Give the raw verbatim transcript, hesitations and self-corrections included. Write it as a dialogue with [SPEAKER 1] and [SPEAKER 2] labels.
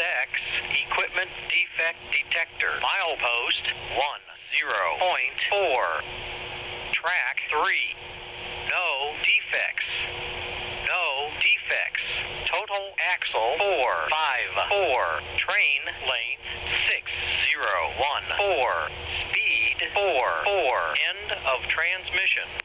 [SPEAKER 1] X, equipment defect detector. Milepost one zero point four. Track three. No defects. No defects. Total axle four five four. Train length six zero one four. Speed four four. End of transmission.